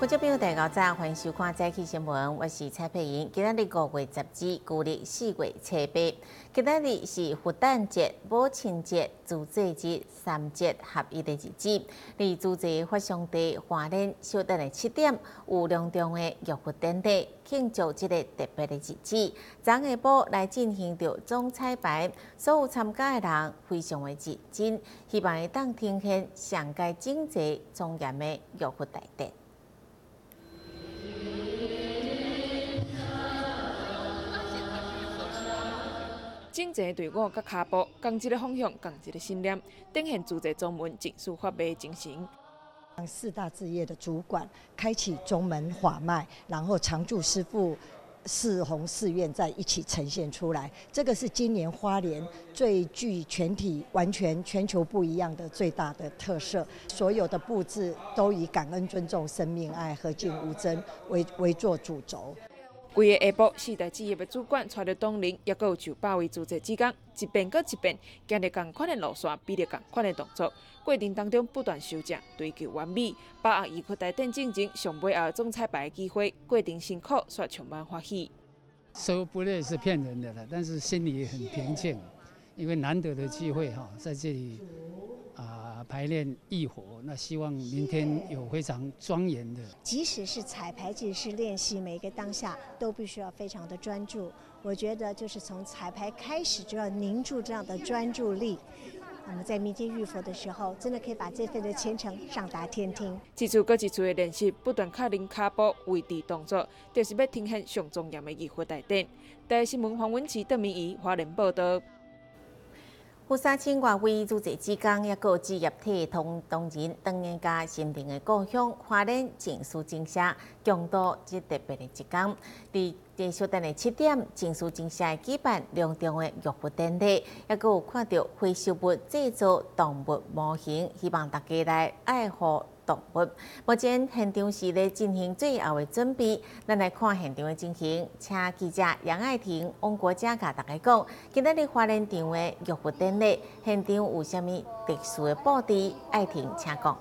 观众朋友，大家早，欢迎收看《早起新闻》，我是蔡佩莹。今日5月10日，旧历4月初8。今日是佛诞节、母亲节、自济日3节合一的日子。离自济发祥地花莲，稍等的7点有隆重的玉佛典礼，庆祝这个特别的日子。昨下晡来进行着总彩排，所有参加的人非常的认真，希望会当呈现上界整齐庄严的玉佛大典。 整齐队伍甲脚步，同一个方向，同一个信念，展现自济宗门尽数发挥的精神。 4大志业的主管开启宗门法脉，然后常住师父4弘4愿在一起呈现出来。这个是今年花莲最具全体、完全全球不一样的最大的特色。所有的布置都以感恩、尊重、生命、爱、和敬、无争为做主轴。 规个下晡，4大志业的主管带着党领，也有就100位自济志工，一遍搁一遍，行着同款的路线，比着同款的动作。过程当中不断修正，追求完美，把握仪式大典进前上尾后总彩排的机会，过程辛苦却充满欢喜。 收不累是骗人的了，但是心里也很平静，因为难得的机会哈，在这里排练义火，那希望明天有非常庄严的。 即使是彩排，即使是练习，每一个当下都必须要非常的专注。我觉得就是从彩排开始就要凝住这样的专注力。那么在民间浴佛的时候，真的可以把这份的虔诚上达天庭。 一次搁一次的练习，不断确认脚步、位置、动作，就是要呈现上庄严的仪式大典。台视新闻黄文琪、邓明仪花莲报道。 有3000外位自济志工，也有职业体同人，当年家心灵的故乡花莲净书精舍，共度这特别的一天。在稍等的7点，净书精舍举办隆重的玉佛典礼，也有看到回收物制作动物模型，希望大家来爱护动物。目前现场是咧进行最后的准备，咱来看现场的情形。请记者杨爱婷、王国佳甲大家讲，今日花莲场的玉佛典礼现场有啥物特殊的布置？爱婷，请讲。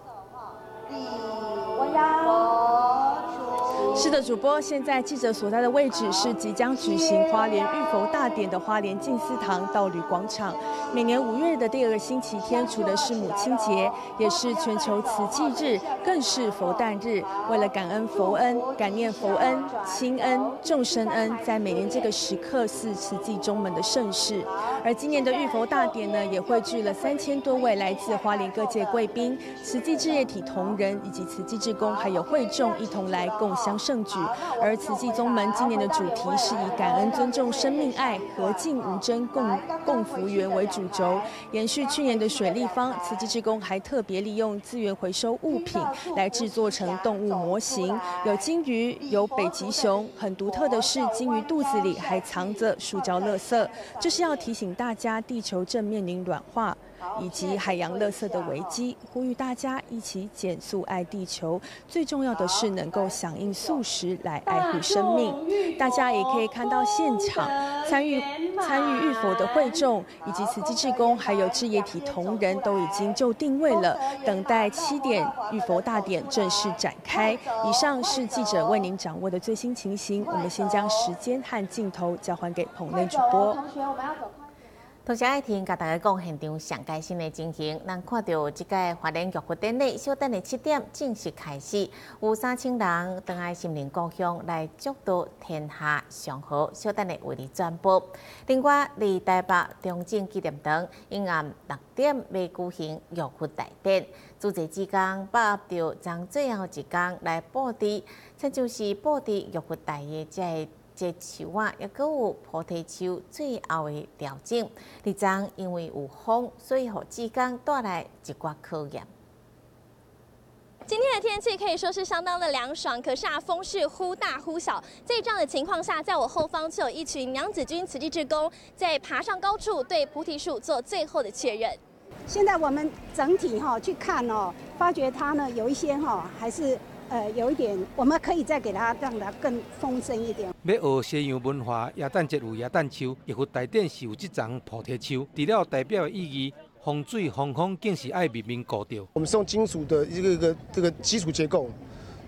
是的，主播，现在记者所在的位置是即将举行花莲浴佛大典的花莲静思堂道旅广场。每年5月的第2个星期天，除了是母亲节，也是全球慈济日，更是佛诞日。为了感恩佛恩、感念佛恩、亲恩、众生恩，在每年这个时刻是慈济宗门的盛事。而今年的浴佛大典呢，也汇聚了3000多位来自花莲各界贵宾、慈济志业体同仁以及慈济志工，还有会众一同来共襄盛举。而慈济宗门今年的主题是以感恩、尊重、生命、爱、和敬、无争、共福缘为主轴，延续去年的水立方。慈济志工还特别利用资源回收物品来制作成动物模型，有金鱼，有北极熊。很独特的是，金鱼肚子里还藏着塑胶垃圾，这是要提醒大家地球正面临暖化以及海洋垃圾的危机，呼吁大家一起减速爱地球。最重要的是能够响应素食来爱护生命。大家也可以看到现场参与浴佛的会众以及慈济志工，还有志业体同仁都已经就定位了，等待7点浴佛大典正式展开。以上是记者为您掌握的最新情形，我们先将时间和镜头交还给棚内主播。 同时，爱听甲大家讲现场上界新的情形，咱看到这届花莲玉佛典礼，稍等的7点正式开始，有3000人登爱心灵故乡来祝祷天下祥和，稍等的为你转播。另外，离台北中正纪念堂阴暗6点要举行玉佛大典，自济志工把握着将最后一天来布置，这就是布置玉佛大的这树啊，也阁有菩提树最后的调整。二章因为有风，所以互志工带来一寡考验。 今天的天气可以说是相当的凉爽，可是风是忽大忽小。在这样的情况下，在我后方就有一群娘子军慈济志工在爬上高处，对菩提树做最后的确认。 现在我们整体去看发觉它呢有一些还是有一点，我们可以再给它让它更丰盛一点。 要学西洋文化，耶诞节有耶诞树，玉佛大典是有这丛菩提树，除了代表的意义，风水风空更是爱面面顾到。 我们是用金属的这个基础结构，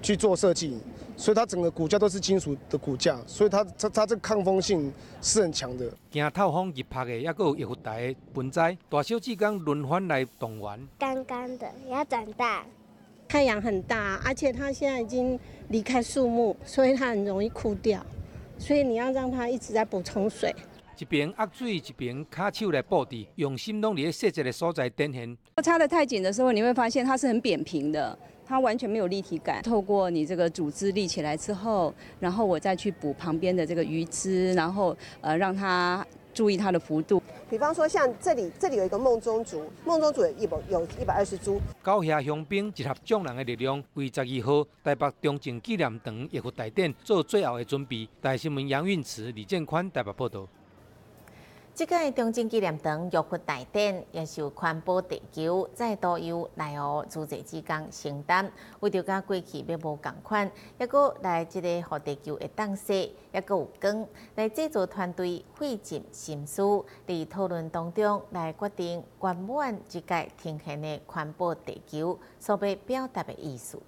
去做设计，所以它整个骨架都是金属的骨架，所以它这个抗风性是很强的。 惊透风日晒的，还有叶福台的盆栽，大小志工轮番来动员。 干干的，要长大。 太阳很大，而且它现在已经离开树木，所以它很容易枯掉，所以你要让它一直在补充水。 一边压水，一边卡手来布置，用心拢伫细节的所在展现。 插得太紧的时候，你会发现它是很扁平的，它完全没有立体感。透过你这个组织立起来之后，然后我再去补旁边的这个鱼枝，然后让它注意它的幅度。 比方说像这里有一个梦中竹，梦中竹有120株。 高遐乡兵集合众人的力量，为12号台北中正纪念堂艺术大典做最后的准备。台新闻杨运慈、李建宽台北报道。 这届中正纪念堂艺术大典也受环保地球再度由内湖组织职工承担，为着甲过去要无共款，也搁来这个互地球会当洗，也搁有光，来制作团队费尽心思，伫讨论当中来决定圆满这届呈现的环保地球所要表达的意思。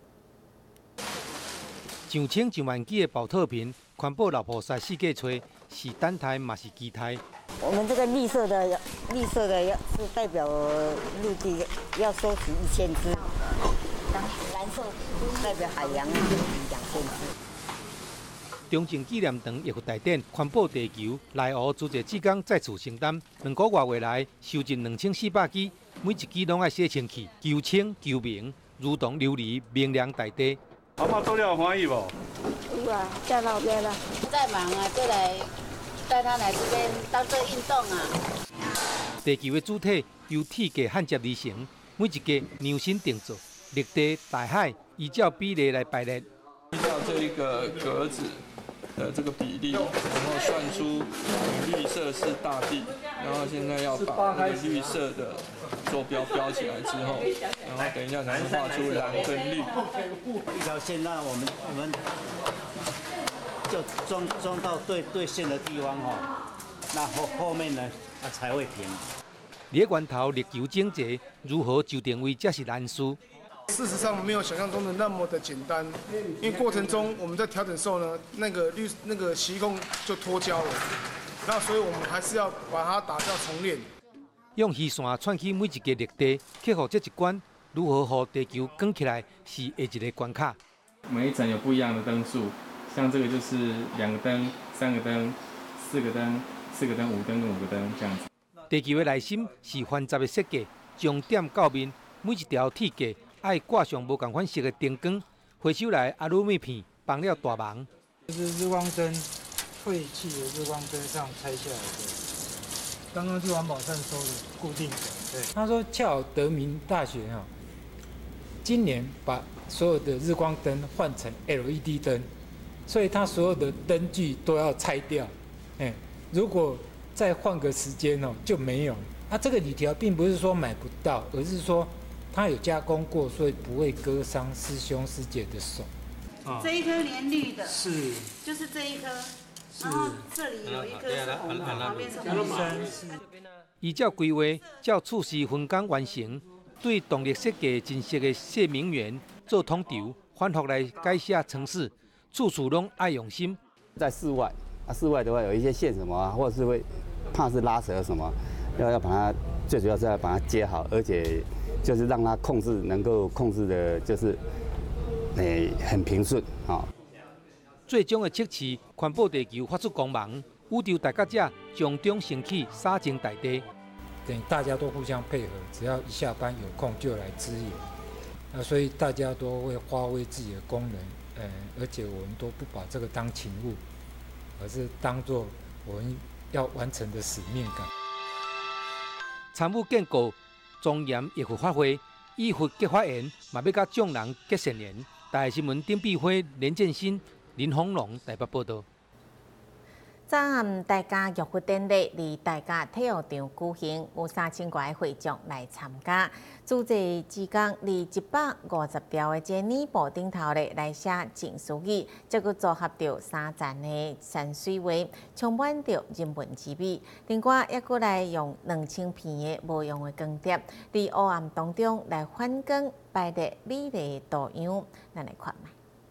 上千上万支的保特瓶，环保老菩萨四界吹，是单台嘛是机台。 我们这个绿色的是代表陆地，要收集1000只；蓝色代表海洋，收集2000只。 中正纪念堂艺术大典环保地球，内湖组织职工再次承担，2个多月来收集2400支，每一支拢爱洗清气，求清求明，如同琉璃明亮大地。 阿嬷做了欢喜无？ 有啊，在那边了。在忙啊，就来带他来这边当做运动啊。 地球的主体由铁架焊接而成，每一架量身定做，绿地、大海依照比例来排列。 依照这一个格子的这个比例，然后算出绿色是大地，然后现在要把那个绿色的坐标标起来之后，然后等一下才能画出蓝跟绿。 一条线，那我们就装到对线的地方哦，那后面呢才会平。 在源头力求整洁，如何就定位才是难事。 事实上没有想象中的那么的简单，因为过程中我们在调整时候呢，那个洗衣控就脱胶了，那所以我们还是要把它打掉重练。 用鱼线串起每一个绿地，克服这一关，如何让地球光起来，是下一个关卡。 每一层有不一样的灯数，像这个就是2个灯、3个灯、4个灯、4个灯、5灯跟5个灯这样子。 地球的内心是繁杂的设计，重点到面，每一条铁架爱挂上无同款色的灯光，回收来阿鲁米片帮了大忙。 这是日光灯，废弃的日光灯上拆下来的，刚刚去环保站收的固定的。对，他说恰好德明大学今年把所有的日光灯换成 LED 灯，所以它所有的灯具都要拆掉。如果再换个时间就没有。这个铝条并不是说买不到，而是说它有加工过，所以不会割伤师兄师姐的手。 这一颗连绿的， 是， 就是这一颗，然后这里有一颗是红的，旁边是红的。 依照规划，照处事分工完成，对动力设计真实的谢明元做统筹，反复来改写程式，处处拢爱用心。 在室外，室外的话有一些线什么或者是会怕是拉扯什么，要把它最主要是要把它接好，而且就是让它能够控制的，就是很平顺最终的测试，环保地球发出光芒，宇宙大家者从中升起，洒进大地。 等大家都互相配合，只要一下班有空就来支援。所以大家都会发挥自己的功能，而且我们都不把这个当勤务，而是当作我们要完成的使命感。 参与建构庄严艺术发挥，艺术结法缘，嘛要甲众人结善缘。台新闻丁碧辉、连建新、林鸿龙台北报道。 早暗大家艺术典礼伫大家体育场举行，有3000多个会众来参加。组织职工伫150条的这泥布顶头咧来写情书语，再佮组合着3层的山水画，充满着人文之美。另外，也佮来用2000片的无用的光碟，伫黑暗当中来反光，摆列美丽的图样，咱来看卖。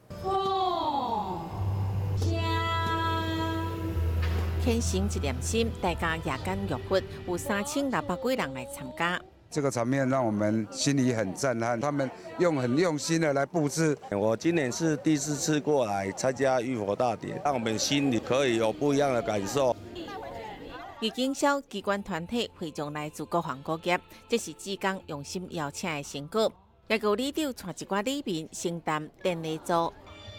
虔诚一念心，大家夜间浴佛，有3600几人来参加。 这个场面让我们心里很震撼，他们很用心的来布置。 我今年是第4次过来参加浴佛大典，让我们心里可以有不一样的感受。 已经销机关团体会将来自各行各业，这是志工用心邀请的成果。也有里长带一寡里民承担典礼组。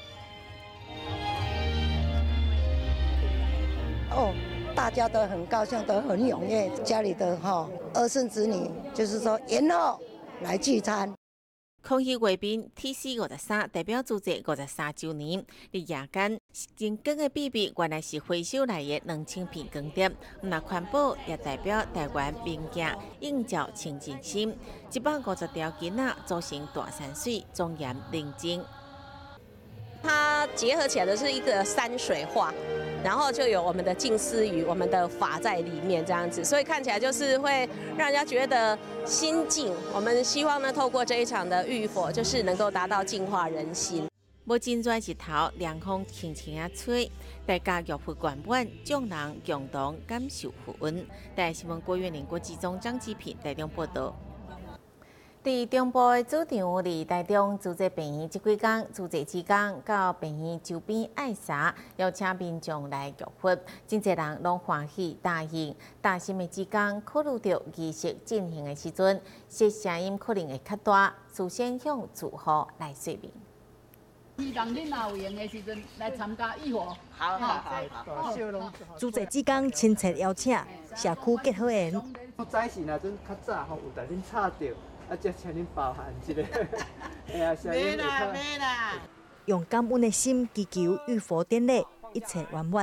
大家都很高兴，都很踊跃，家里的儿孙子女，就是说延后来聚餐。 抗议卫兵 TC53代表组织53周年，伫夜间真光的秘密，原来是回收来的2000片光碟。那环保也代表台湾民间应照清净心，150条囡仔组成大山水，庄严宁静。 它结合起来的是一个山水画，然后就有我们的静思语、我们的法在里面这样子，所以看起来就是会让人家觉得心静。我们希望呢，透过这一场的浴佛，就是能够达到净化人心。 无真热日头，凉风轻轻啊吹，大家浴佛圆满，众人共同感受福温。台新闻郭月玲、郭志忠、张志平台中报道。伫中部的主场伫台中自济病院，这几天自济志工到病院周边爱撒，邀请民众来浴佛，真侪人拢欢喜答应。大心的志工考虑到仪式进行的时阵，说声音可能会较大，事先向住户来说明。 希望恁若有闲的时阵来参加浴佛。好。 自济志工亲切邀请社区结合员。 早时若阵较早有带恁插着。才请恁包涵一下。没啦。 用感恩的心祈求浴佛典礼一切圆满。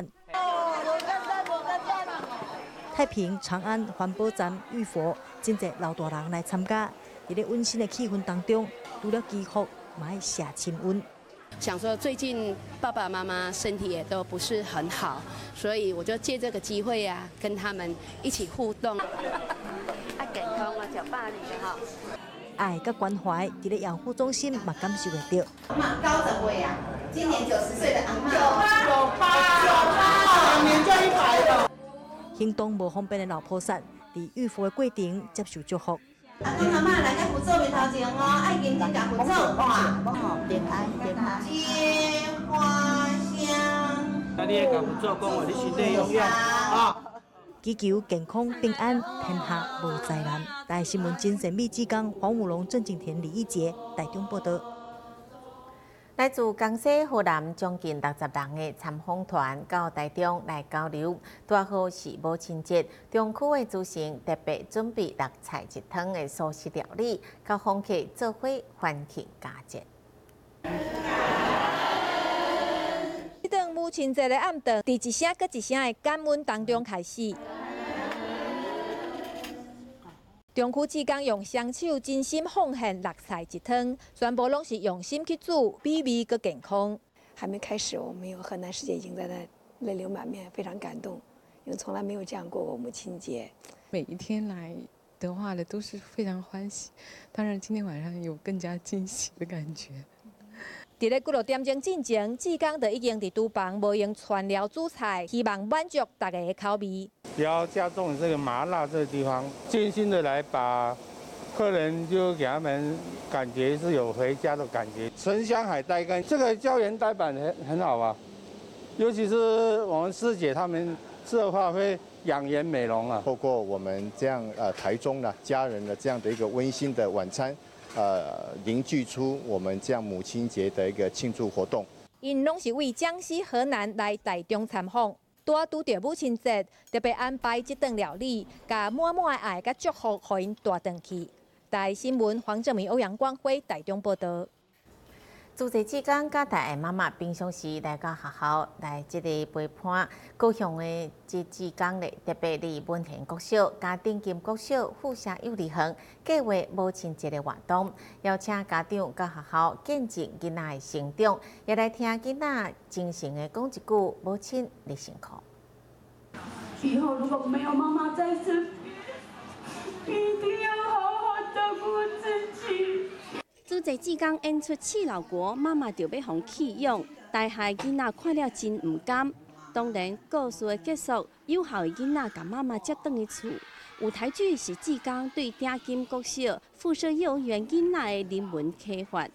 太平、长安环保站浴佛，真侪老大人来参加。伫咧温馨的气氛当中，除了祈福，嘛要写亲温。 想说最近爸爸妈妈身体也都不是很好，所以我就借这个机会啊，跟他们一起互动。健康啊，食饱哩哈。 爱甲关怀，伫咧养护中心嘛感受得到。 阿嬷90岁啊，今年90岁的阿嬷。98，2年就100了。 行动无方便的老菩萨，伫浴佛的过程接受祝福。 阿公阿嬷来甲佛做面头前哦，爱认真甲佛做哇，平安平安，结花香。 那你甲佛做讲话，你身体踴跃啊。 祈求健康平安，天下无灾难。台新闻真神秘志工黄武龙、郑景田、李义杰台中报道。 来自江西、河南将近60人的参访团到台中来交流，拄好是母亲节，中区的主席特别准备6菜1汤的素食料理，甲访客做伙欢庆佳节。 这顿母亲节的暗顿，伫一声搁一声的感恩当中开始。中区志工用双手真心奉献6菜1汤，全部拢是用心去煮，美味搁健康。 还没开始，我们有河南师姐已经在那泪流满面，非常感动，因为从来没有这样过母亲节。 每一天来的话呢，都是非常欢喜。当然，今天晚上有更加惊喜的感觉。 伫咧几多点钟进前，志工就已经伫厨房无用全料煮菜，希望满足大家的口味。 比较加重这个麻辣这个地方，精心的来把客人就给他们感觉是有回家的感觉。纯香海带干这个胶原带板很好啊，尤其是我们师姐他们吃的话会养颜美容啊。 透过我们这样台中的家人的这样的一个温馨的晚餐。凝聚出我们这样母亲节的一个庆祝活动。 因拢是为江西、河南来台中参访，拄着母亲节，特别安排这顿料理，甲满满的爱甲祝福，互因带回去。台新闻黄正明、欧阳光辉台中报道。自济志工甲大家妈妈平常时来到学校来这里陪伴，高雄的这志工咧，特别伫文田国小、嘉定金国小、附设幼儿园计划母亲节的活动，邀请家长到学校见证囡仔的成长，也来听囡仔真诚的讲一句母亲你辛苦。 以后如果没有妈妈在身边，一定要好好照顾自己。 自主席志刚演出刺老国，妈妈就要互弃养，大海囡仔看了真唔甘。当然，故事的结束，有效的囡仔甲妈妈接转去厝。舞台剧是志刚对鼎金国小附设幼儿园囡仔的人文启发。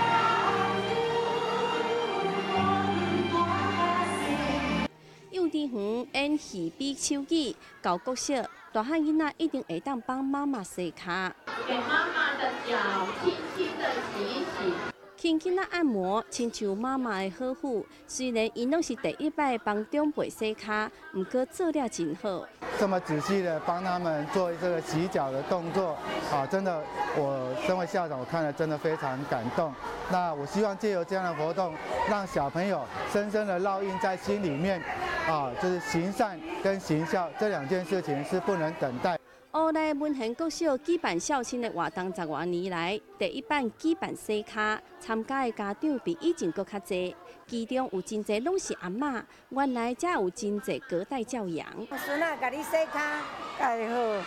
幼稚园演戏比手机，到国小大汉囡仔一定会当帮妈妈洗脚。给妈妈的脚轻轻的洗一洗。轻轻的按摩，亲像妈妈的呵护。虽然因拢是第一摆帮长辈洗脚，不过做了真好。 这么仔细的帮他们做这个洗脚的动作，真的，我身为校长，我看了真的非常感动。那我希望借由这样的活动，让小朋友深深的烙印在心里面，就是行善跟行孝这2件事情是不能等待。 乌来文贤国小举办孝亲的活动10多年来，第一摆举办洗脚，参加的家长比以前搁较侪，其中有真侪拢是阿嬷，原来才有真侪隔代教养。 孙仔甲你洗脚，介好。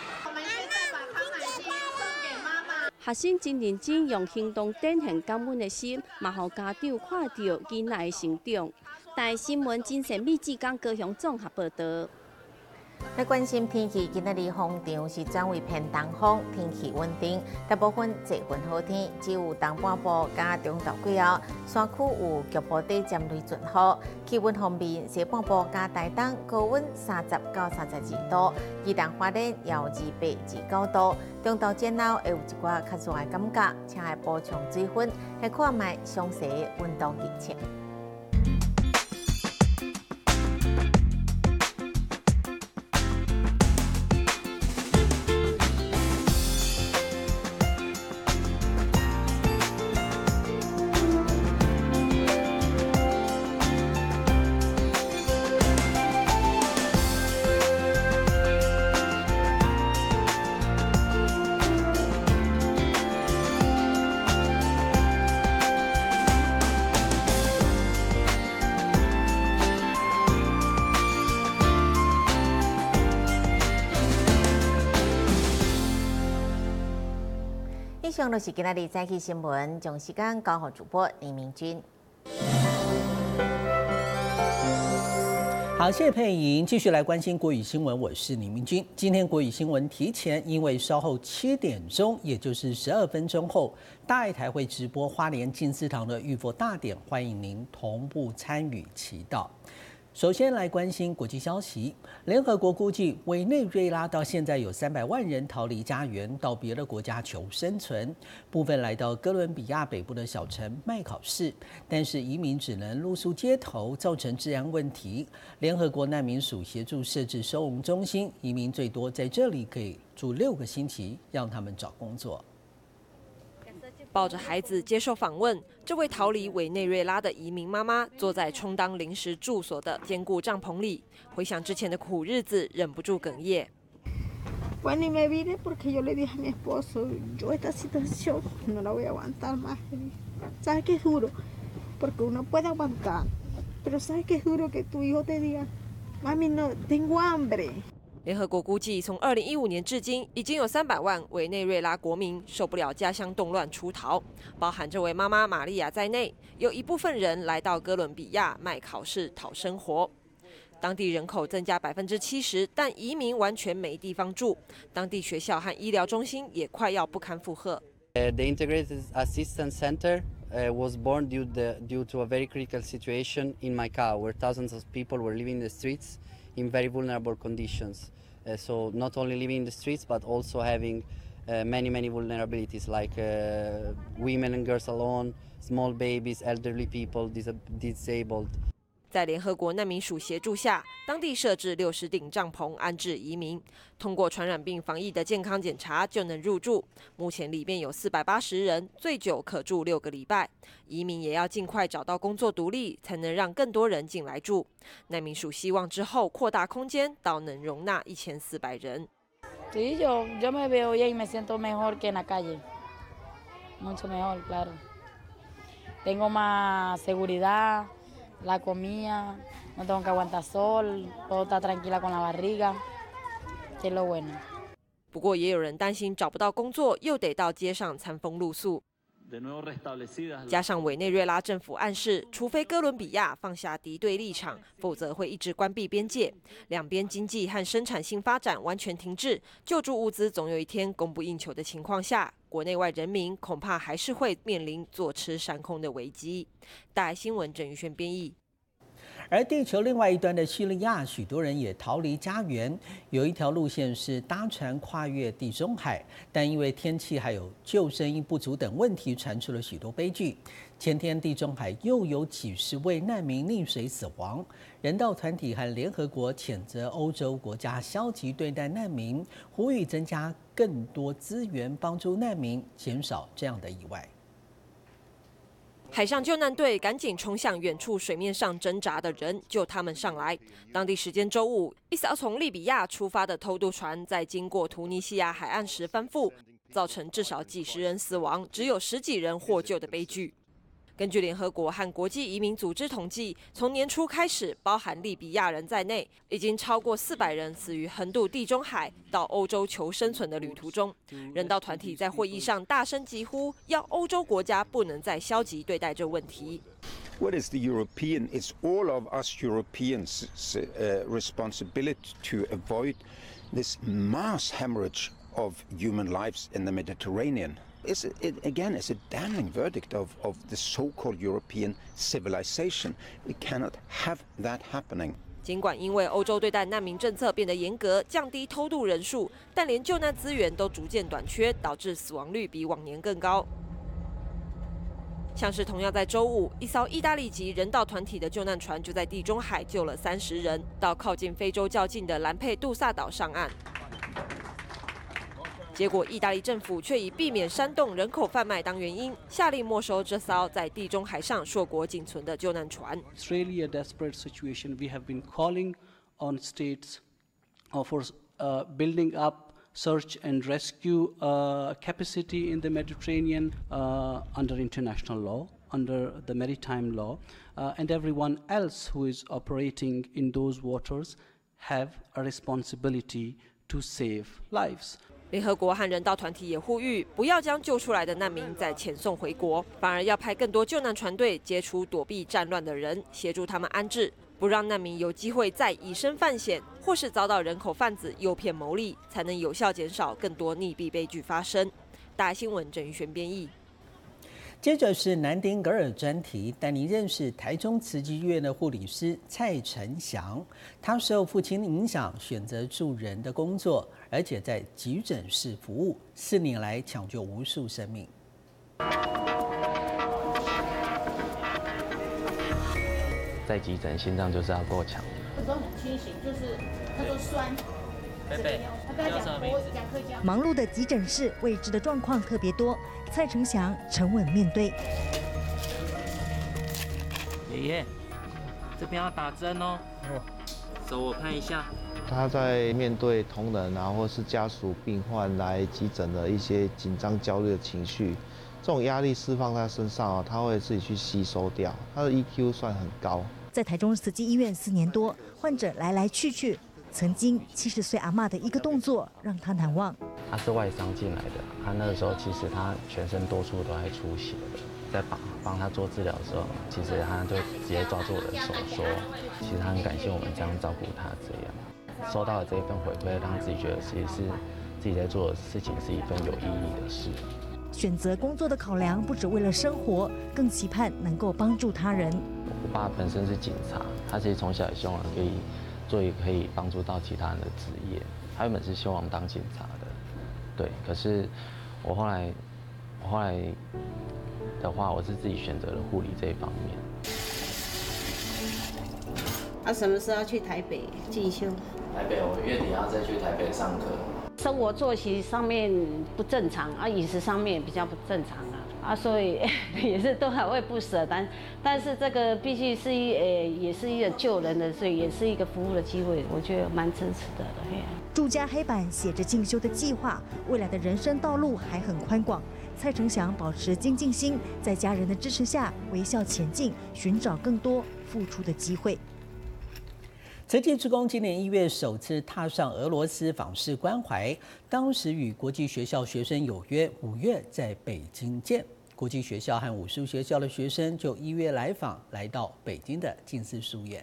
学生真认真用行动展现感恩的心，嘛互家长看到囡仔的成长。台新闻真善美志刚高雄综合报道。 来关心天气，今仔日风场是转为偏东风，天气稳定，大部分侪份好天，只有东半部加中岛几后，山区有局部地尖雷阵雨。气温方面，西半部加台东高温30到32度，宜兰花莲也有28至9度，中岛前后会有一寡较热的感觉，请来补充水分，来看卖详细的温度预测。以上就是今仔日早起新闻，将时间交给主播李明君。 好，谢谢佩莹，继续来关心国语新闻，我是李明君。今天国语新闻提前，因为稍后7点钟，也就是12分钟后，大爱台会直播花莲金丝堂的浴佛大典，欢迎您同步参与祈祷。首先来关心国际消息，联合国估计委内瑞拉到现在有300万人逃离家园，到别的国家求生存，部分来到哥伦比亚北部的小城麦考士，但是移民只能露宿街头，造成治安问题。联合国难民署协助设置收容中心，移民最多在这里可以住6个星期，让他们找工作。 抱着孩子接受访问，这位逃离委内瑞拉的移民妈妈坐在充当临时住所的坚固帐篷里，回想之前的苦日子，忍不住哽咽。 Pues ni me vine porque yo le dije a mi esposo, yo esta situación no la voy a aguantar más. ¿Sabes qué es duro? Porque uno puede aguantar, pero ¿sabes qué es duro que tu hijo te diga, mami no tengo hambre? 联合国估计，从2015年至今，已经有300万委内瑞拉国民受不了家乡动乱出逃，包含这位妈妈玛利亚在内，有一部分人来到哥伦比亚麦考士讨生活。当地人口增加70%，但移民完全没地方住，当地学校和医疗中心也快要不堪负荷。 The Integrated Assistance Center was born due to a very critical situation in Maicao, where thousands of people were living in the streets in very vulnerable conditions. So not only living in the streets, but also having many vulnerabilities like women and girls alone, small babies, elderly people, disabled. 在联合国难民署协助下，当地设置60顶帐篷安置移民，通过传染病防疫的健康检查就能入住。目前里面有480人，最久可住6个礼拜。移民也要尽快找到工作独立，才能让更多人进来住。难民署希望之后扩大空间，到能容纳1400人。 Sí, yo me veo bien y me siento mejor que en la calle, mucho mejor, claro. Tengo más seguridad. La comida, no tengo que aguantar sol, puedo estar tranquila con la barriga, que es lo bueno. 不过也有人担心找不到工作，又得到街上餐风露宿。 加上委内瑞拉政府暗示，除非哥伦比亚放下敌对立场，否则会一直关闭边界，两边经济和生产性发展完全停滞，救助物资总有一天供不应求的情况下，国内外人民恐怕还是会面临坐吃山空的危机。大爱新闻郑宇轩编译。 而地球另外一端的叙利亚，许多人也逃离家园。有一条路线是搭船跨越地中海，但因为天气还有救生衣不足等问题，传出了许多悲剧。前天地中海又有几十位难民溺水死亡。人道团体和联合国谴责欧洲国家消极对待难民，呼吁增加更多资源帮助难民，减少这样的意外。 海上救难队赶紧冲向远处水面上挣扎的人，救他们上来。当地时间周五，一艘从利比亚出发的偷渡船在经过突尼西亚海岸时翻覆，造成至少几十人死亡，只有10几人获救的悲剧。根据联合国和国际移民组织统计，从年初开始，包含利比亚人在内，已经超过400人死于横渡地中海到欧洲求生存的旅途中。人道团体在会议上大声疾呼，要欧洲国家不能再消极对待这问题。 What is the European? It's all of us Europeans' responsibility to avoid this mass hemorrhage of human lives in the Mediterranean. It's a damning verdict of the so-called European civilization. We cannot have that happening. 尽管因为欧洲对待难民政策变得严格，降低偷渡人数，但连救难资源都逐渐短缺，导致死亡率比往年更高。像是同样在周五，一艘意大利籍人道团体的救难船就在地中海救了30人，到靠近非洲较近的兰佩杜萨岛上岸。结果，意大利政府却以避免煽动人口贩卖当原因，下令没收这艘在地中海上硕果仅存的救难船。 It's really a desperate situation. We have been calling on states for building up search and rescue capacity in the Mediterranean under international law, under the maritime law, and everyone else who is operating in those waters have a responsibility to save lives. 联合国和人道团体也呼吁，不要将救出来的难民再遣送回国，反而要派更多救难船队接触躲避战乱的人，协助他们安置，不让难民有机会再以身犯险，或是遭到人口贩子诱骗牟利，才能有效减少更多溺毙悲剧发生。大爱新闻郑宇轩编译。 接着是南丁格尔专题，带您认识台中慈济医院的护理师蔡成祥。他受父亲影响，选择助人的工作，而且在急诊室服务，4年来抢救无数生命。 在急诊，心脏就是要够强。 这都很清醒，就是他说酸。 忙碌的急诊室，未知的状况特别多。蔡成祥沉稳面对。 爷爷，这边要打针哦。手我看一下。 他在面对同仁啊，或是家属、病患来急诊的一些紧张、焦虑的情绪，这种压力释放在身上啊，他会自己去吸收掉。他的 EQ 算很高。 在台中慈济医院4年多，患者来来去去。曾经70岁阿嬷的一个动作让他难忘。 他是外伤进来的，他那个时候其实他全身多处都在出血的，在帮他做治疗的时候，其实他就直接抓住我的手说，其实他很感谢我们这样照顾他，这样收到了这一份回馈，让自己觉得其实是自己在做的事情是一份有意义的事。 选择工作的考量不只为了生活，更期盼能够帮助他人。 我爸本身是警察，他其实从小也希望可以做一个可以帮助到其他人的职业。他原本是希望当警察的，对。可是我后来的话，我是自己选择了护理这一方面。 什么时候要去台北进修？ 台北，我月底要再去台北上课。 生活作息上面不正常啊，饮食上面比较不正常啊，所以也是都还会不舍，但是这个必须是也是一个救人的，所以也是一个服务的机会，我觉得蛮支持的。 住家黑板写着进修的计划，未来的人生道路还很宽广。蔡成祥保持精进心，在家人的支持下微笑前进，寻找更多付出的机会。 慈济志工今年1月首次踏上俄罗斯访视关怀，当时与国际学校学生有约，5月在北京见。 国际学校和武术学校的学生就依约来访，来到北京的静思书院。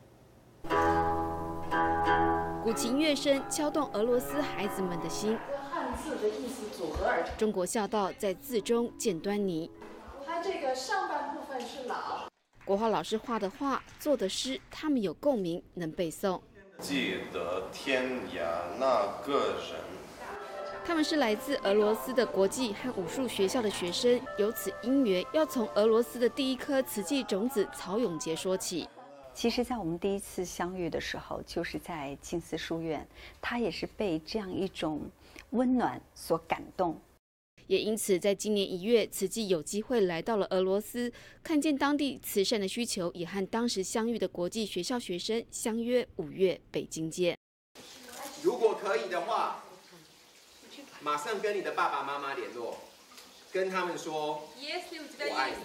古琴乐声敲动俄罗斯孩子们的心。 汉字的意思组合而成。 中国孝道在字中见端倪。 它这个上半部分是老。 国画老师画的画、做的诗，他们有共鸣，能背诵。 记得天涯那个人。 他们是来自俄罗斯的国际和武术学校的学生，有此因缘，要从俄罗斯的第一颗瓷器种子曹永杰说起。 其实，在我们第一次相遇的时候，就是在静思书院，他也是被这样一种温暖所感动。 也因此，在今年1月，慈济有机会来到了俄罗斯，看见当地慈善的需求，也和当时相遇的国际学校学生相约5月北京见。 如果可以的话，马上跟你的爸爸妈妈联络，跟他们说我爱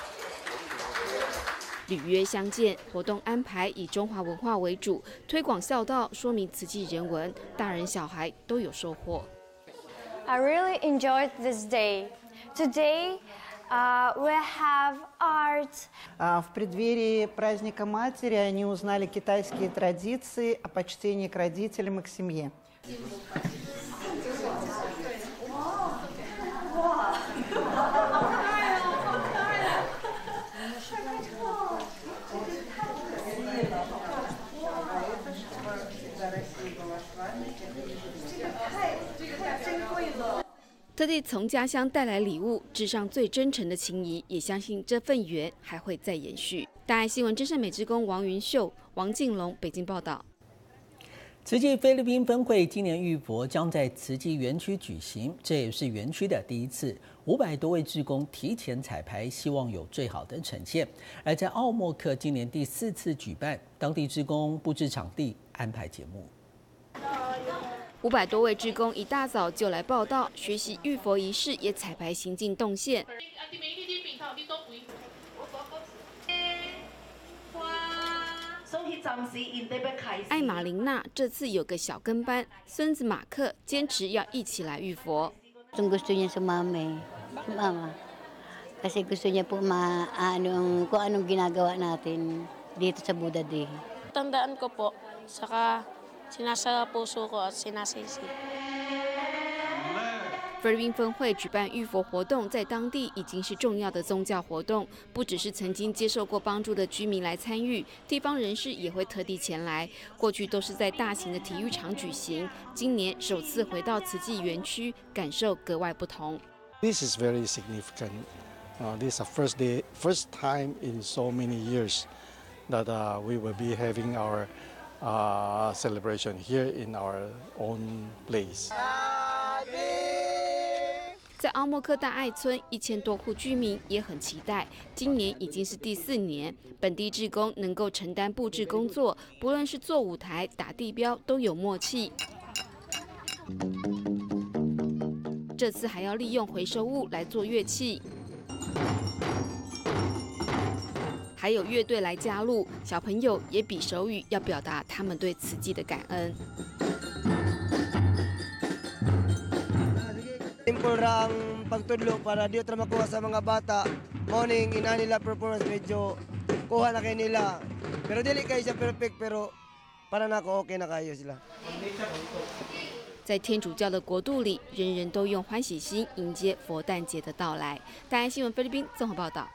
你。履约相见，活动安排以中华文化为主，推广孝道，说明慈济人文，大人小孩都有收获。 I really enjoyed this day. Today we have art. В преддверии праздника Матери они узнали китайские традиции о почтении к родителям и к семье. 特地从家乡带来礼物，致上最真诚的情谊，也相信这份缘还会再延续。大爱新闻真善美职工王云秀、王敬龙北京报道。 慈济菲律宾分会今年浴佛将在慈济园区举行，这也是园区的第一次。500多位志工提前彩排，希望有最好的呈现。而在奥莫克今年第4次举办，当地志工布置场地，安排节目。 500多位志工一大早就来报到，学习浴佛仪式，也彩排行进动线。艾玛琳娜这次有个小跟班，孙子马克坚持要一起来浴佛。 Gusto niya sumama, kasi gusto niya po kung anong ginagawa natin dito sa Budade. Tandaan ko po, saka sinasa puso ko at sinasisi。 菲律宾分会举办浴佛活动，在当地已经是重要的宗教活动，不只是曾经接受过帮助的居民来参与，地方人士也会特地前来。过去都是在大型的体育场举行，今年首次回到慈济园区，感受格外不同。 This is very significant. This is the first time in so many years that we will be having our celebration here in our own place. 在奥莫克大爱村，1000多户居民也很期待。今年已经是第4年，本地志工能够承担布置工作，不论是做舞台、打地标，都有默契。这次还要利用回收物来做乐器，还有乐队来加入，小朋友也比手语，要表达他们对慈济的感恩。 Simple lang pagtudlo para di tra makuha sa mga bata. Morning ina nila performance medyo kuha na kay nila. Pero dili kay siya perfect pero para nako okay na kayo sila. 在天主教的国度里，人人都用欢喜心迎接佛诞节的到来。大爱新闻菲律宾综合报道。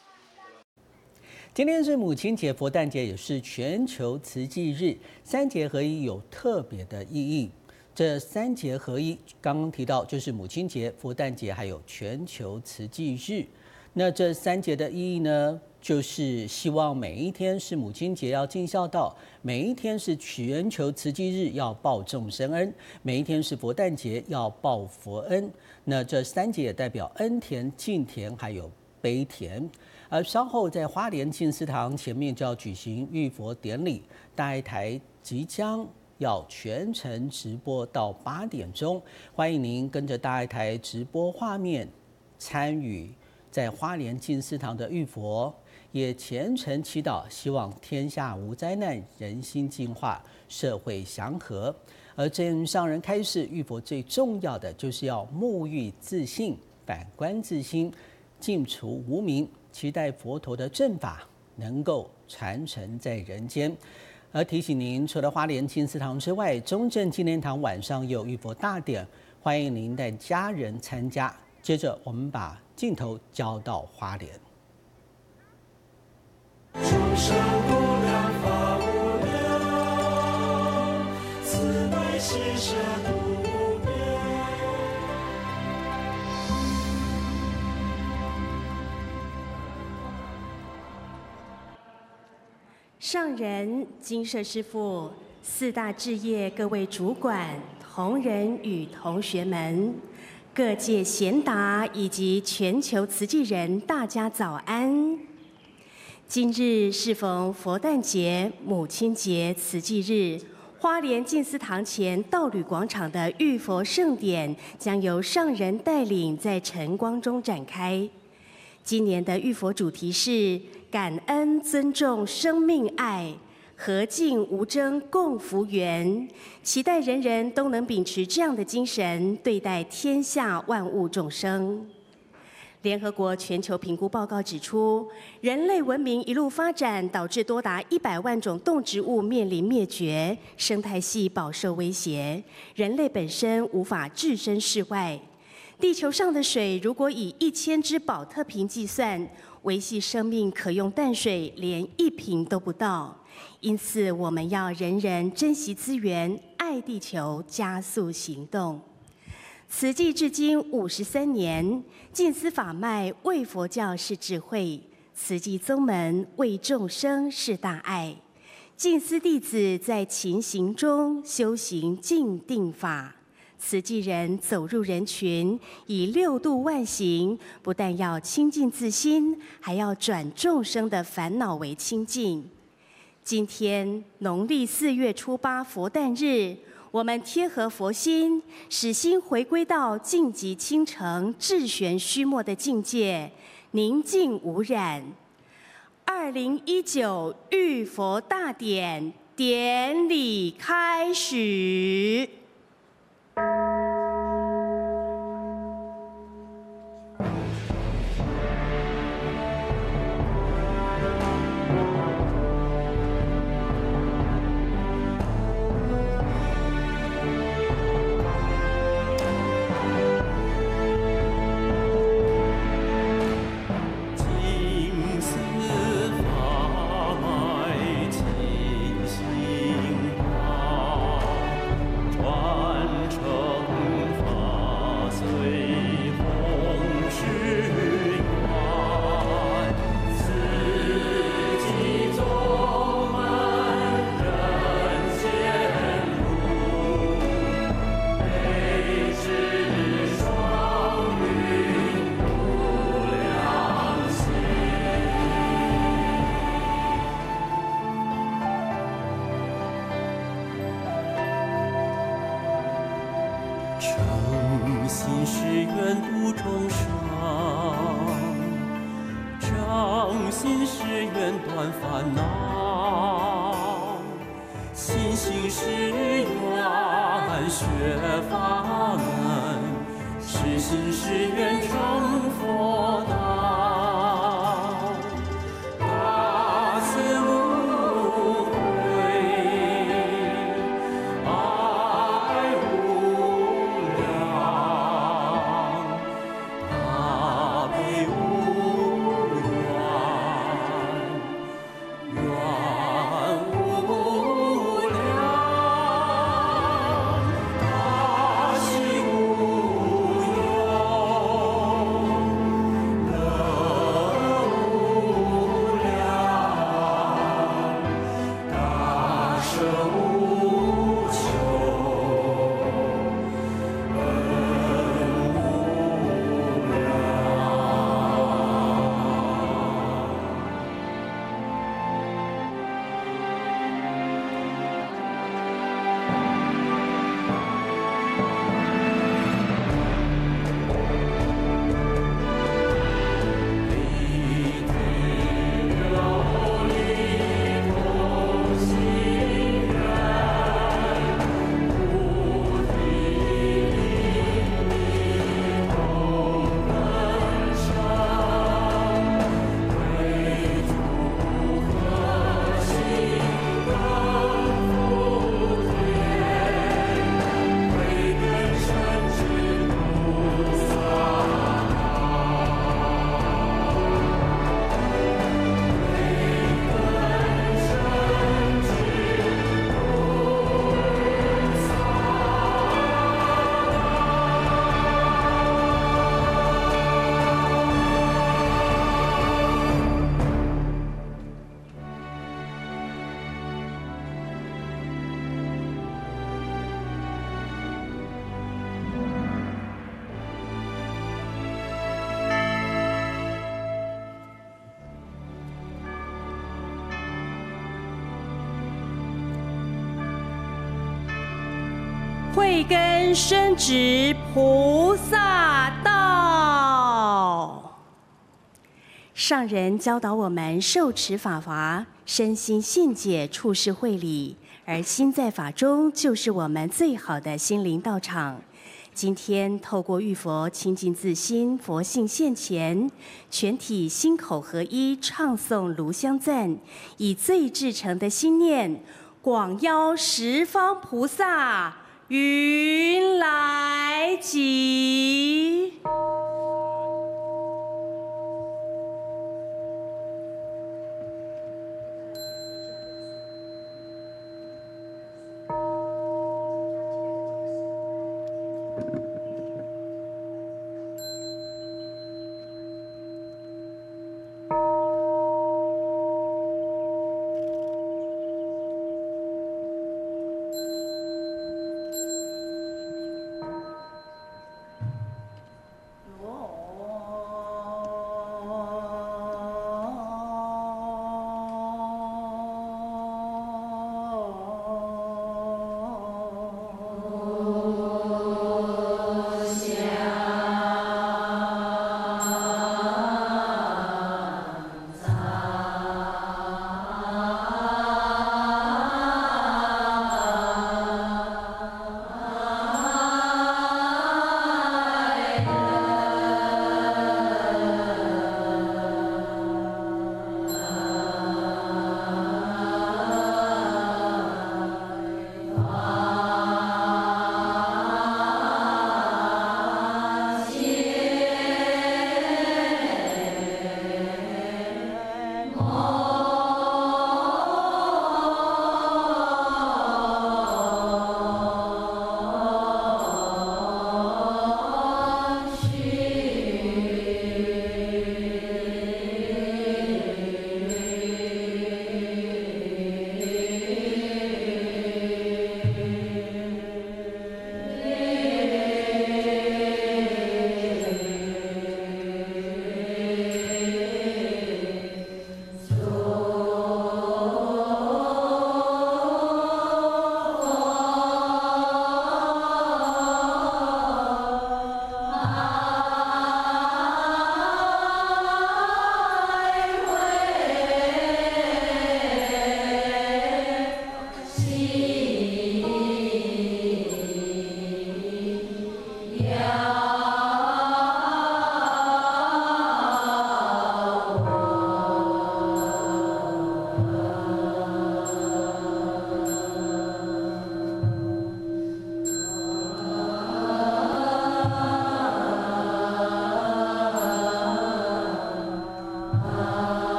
今天是母亲节、佛诞节，也是全球慈济日，3节合一有特别的意义。这3节合一，刚刚提到就是母亲节、佛诞节，还有全球慈济日。那这3节的意义呢，就是希望每一天是母亲节要尽孝道，每一天是全球慈济日要报众生恩，每一天是佛诞节要报佛恩。那这3节也代表恩田、敬田还有悲田。而稍后在花莲静思堂前面就要举行浴佛典礼，大爱台即将要全程直播到8点钟，欢迎您跟着大爱台直播画面参与在花莲静思堂的浴佛，也虔诚祈祷，希望天下无灾难，人心净化，社会祥和。而正上人开示，浴佛最重要的就是要沐浴自信，反观自心， 尽除无明，期待佛陀的正法能够传承在人间。而提醒您，除了花莲金丝堂之外，中正纪念堂晚上也有浴佛大典，欢迎您带家人参加。接着，我们把镜头交到花莲。 众生无量法无量，慈悲喜舍度无边。 上人、精舍师父、四大志业各位主管、同仁与同学们，各界贤达以及全球慈济人，大家早安！今日适逢佛诞节、母亲节慈济日，花莲静思堂前道侣广场的浴佛盛典将由上人带领在晨光中展开。今年的浴佛主题是感恩、尊重、生命爱，和敬无争共福缘，期待人人都能秉持这样的精神对待天下万物众生。联合国全球评估报告指出，人类文明一路发展，导致多达100万种动植物面临灭绝，生态系饱受威胁，人类本身无法置身事外。地球上的水如果以1000只宝特瓶计算，维系生命可用淡水连1瓶都不到。因此，我们要人人珍惜资源，爱地球，加速行动。慈济至今53年，静思法脉为佛教是智慧，慈济宗门为众生是大爱。静思弟子在勤行中修行静定法。慈济人走入人群，以6度万行，不但要清净自心，还要转众生的烦恼为清净。今天农历4月初8佛诞日，我们贴合佛心，使心回归到净极清澄、至玄虚默的境界，宁静无染。2019浴佛大典典礼开始。 慧根深植菩萨道。上人教导我们受持法华，身心信解，处事会理，而心在法中就是我们最好的心灵道场。今天透过浴佛清净自心，佛性现前，全体心口合一，唱诵炉香赞，以最至诚的心念，广邀十方菩萨云来集。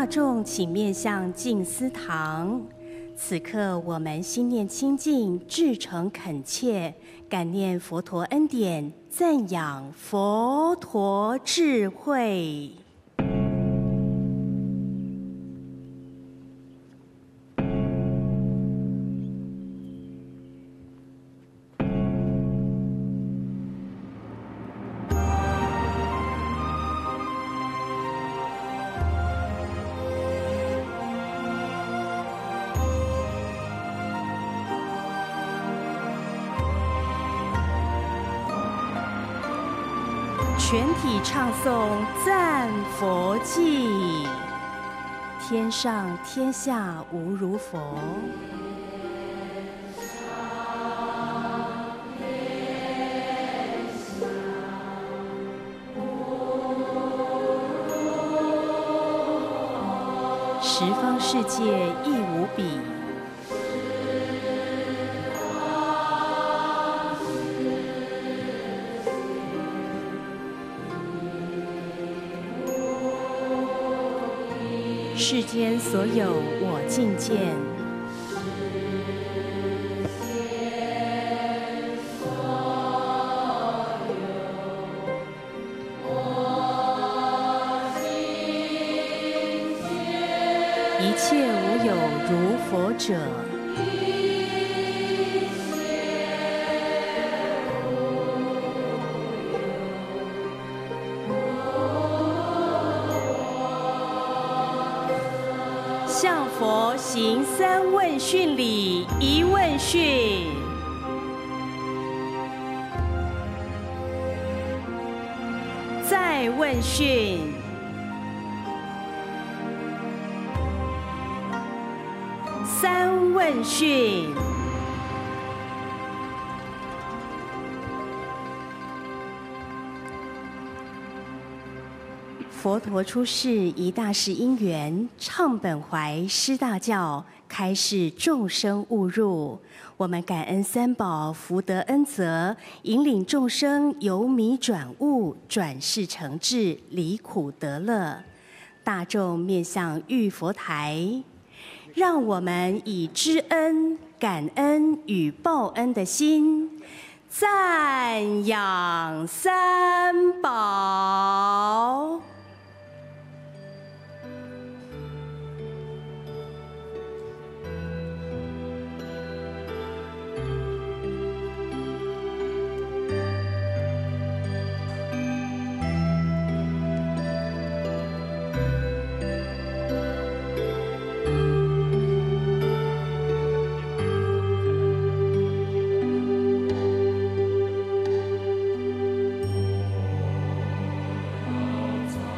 大众请面向静思堂。此刻我们心念清净，至诚恳切，感念佛陀恩典，赞扬佛陀智慧。全体唱诵赞佛偈，天上天下无如佛。十方世界亦无比。世间所有我尽见，一切无有如佛者。向佛行三问讯礼，一问讯。再问讯。三问讯。佛陀出世一大事因缘，唱本怀施大教，开示众生悟入。我们感恩三宝福德恩泽，引领众生由迷转悟，转世成智，离苦得乐。大众面向玉佛台，让我们以知恩、感恩与报恩的心，赞扬三宝。 在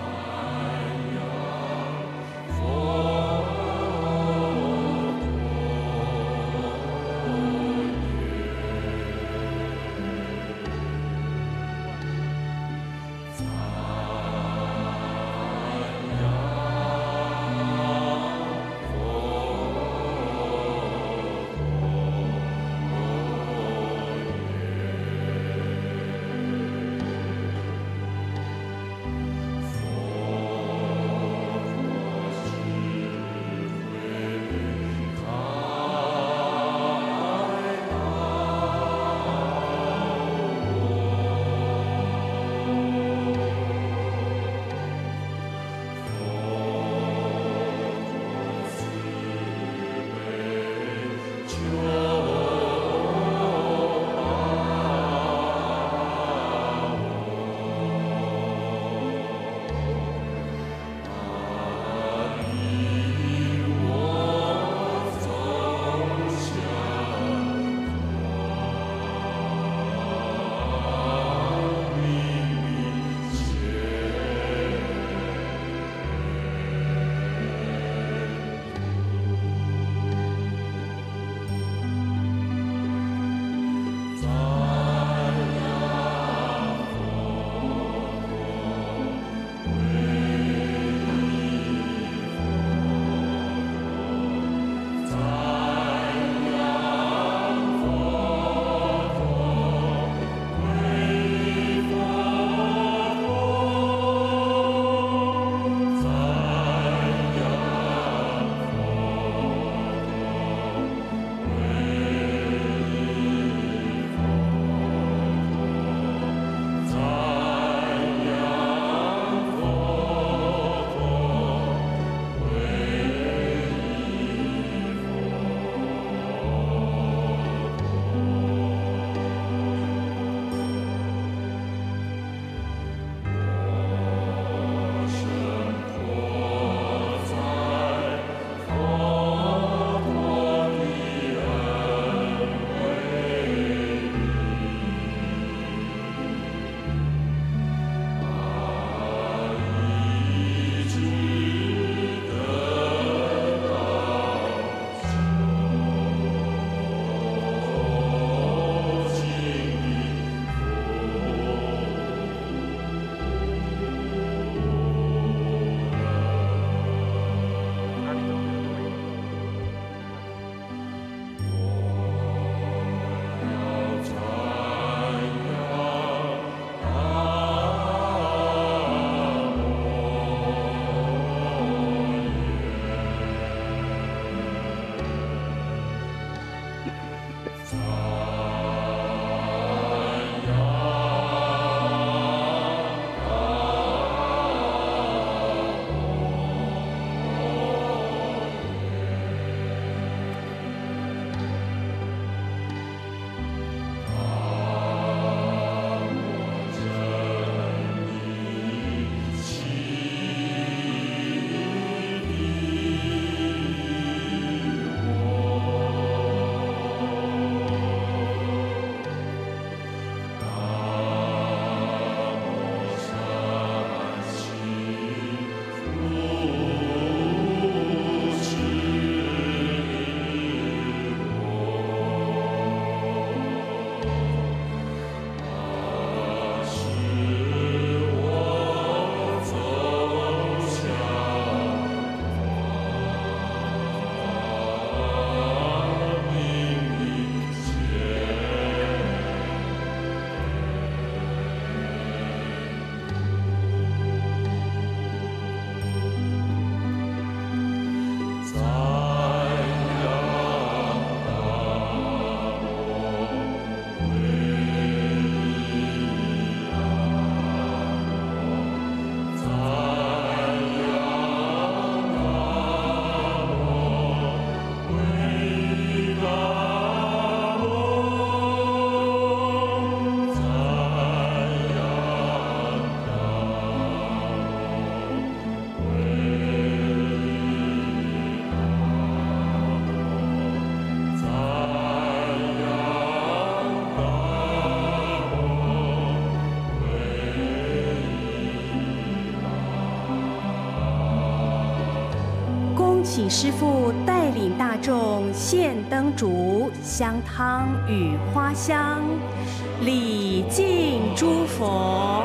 请师父带领大众献灯烛、香汤与花香，礼敬诸佛，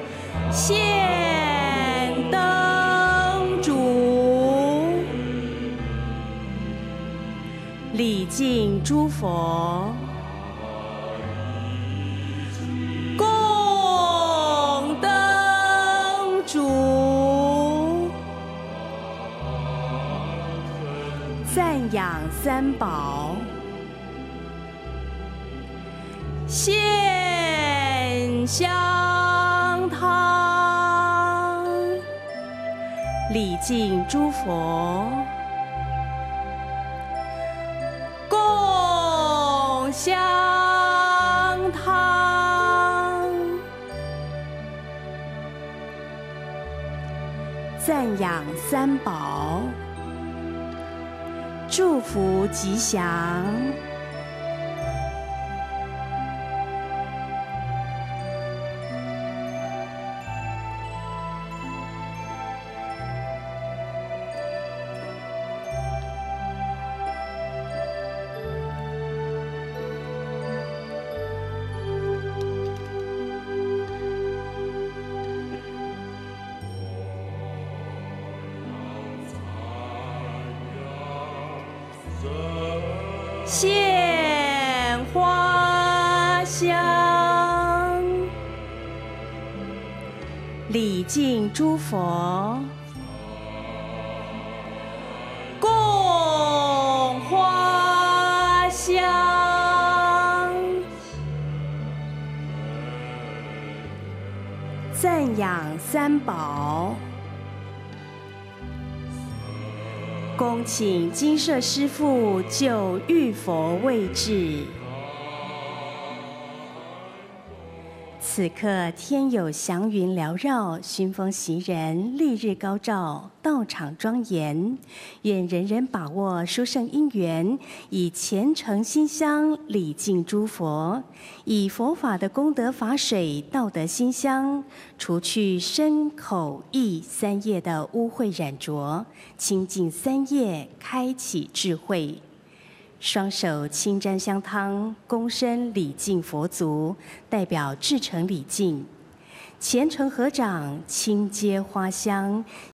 献灯烛，礼敬诸佛。赞扬三宝，献香汤，礼敬诸佛，供香汤，赞扬三宝。祝福吉祥。献花香，礼敬诸佛，供花香，赞扬三宝。恭请精舍师父就玉佛位置。此刻天有祥云缭绕，熏风袭人，丽日高照，道场庄严。愿人人把握殊胜因缘，以虔诚心香礼敬诸佛，以佛法的功德法水、道德馨香，除去身口意三业的污秽染浊，清净三业，开启智慧。双手轻沾香汤，躬身礼敬佛足，代表至诚礼敬。虔诚合掌，轻接花香，